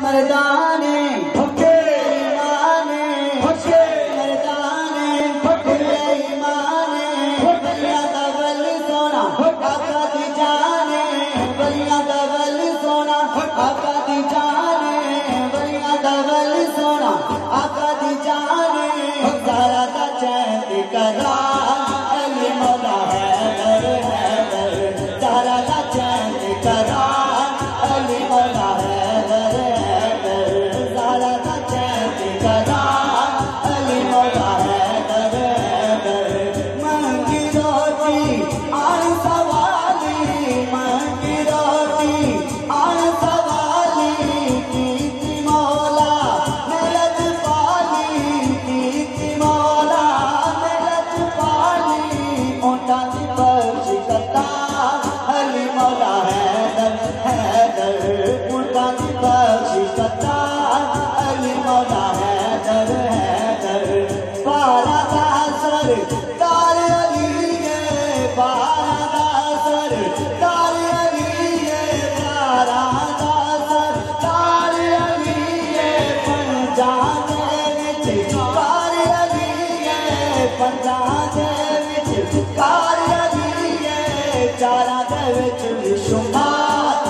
मर्दाने हके ईमाने हके मर्दाने हके ईमाने बलिया दा वल सोना आका दी जाने बलिया दा वल सोना आका दी जाने बलिया दा वल सोना आका दी जाने सारा दा चैन करा अली मौला है सारा दा चैन करा अली मौला है चारा दे शुमार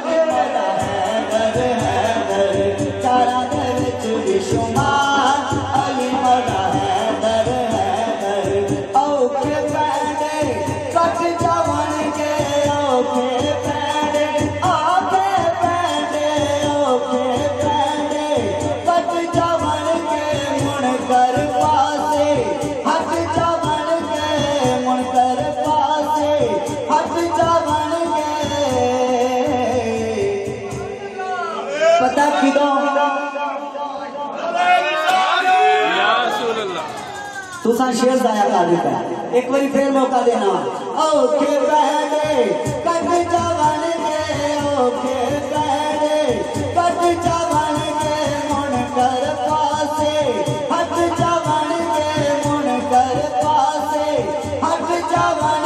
चारा दे शुमार अली मौला हैदर औखे पैंडे कट जावन के औखे पैंडे आखे पैंडे औखे पैंडे कट जावन के मुड़ कर पासे हट जावन के मुड़ कर पासे पता किदों तुसा शेर जाया कर दिता एक बारी फिर मौका देना औखे पैंडे कट जावन के औखे पैंडे कट जावन के मुड़ कर पासे हट जावन के मुड़ कर पासे हट जावन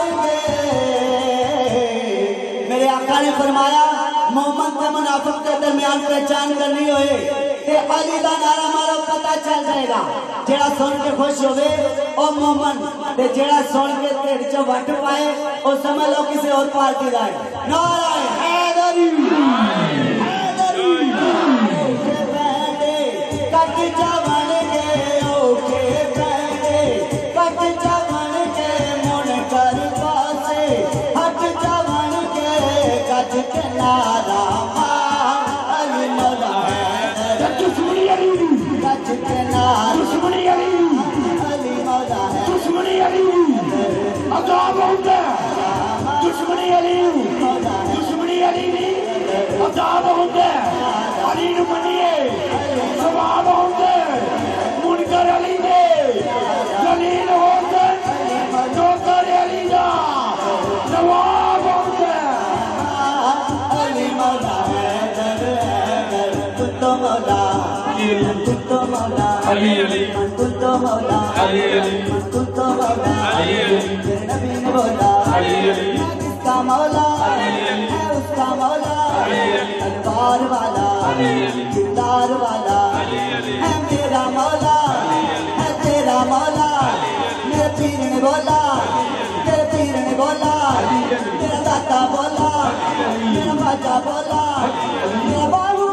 ने फरमाया मोहम्मद के मुनाफिक के दरमियान पहचान करनी होए ते अली दा नारा मारो पता चल जाएगा जेड़ा सुन के खुश होवे ओ मोहम्मद ते जेड़ा सुन के ढिड च वट पाए ओ समझ लो किसी और पार्टी दा है नारा हैदरी हैदरी ओके पैंडे कट जावन के ओके पैंडे कट जावन के मुड़ कर पासे हट जावन कच के नारा अली मौला है दुश्मनी अली कच के नारा दुश्मनी अली मौला है दुश्मनी अली अजाब होता दुश्मनी अली ने अजाब होता अली नु मनिए सवाब होता मुनकर अली ने जलील होता नौकर अली दा नवाब होता मौला हैदर कुत्तो मौला कुत्तो मौला अली अली कुत्तो मौला अली अली कुत्तो मौला अली अली नबी ने बोला अली अली इसका मौला है उसका मौला तलवार वाला किरदार वाला है मेरा मौला है तेरा मौला मेरे पीर ने बोला तेरे पीर ने बोला तेरा दाता बोला मेरा बाजा बोला मेरा बाबू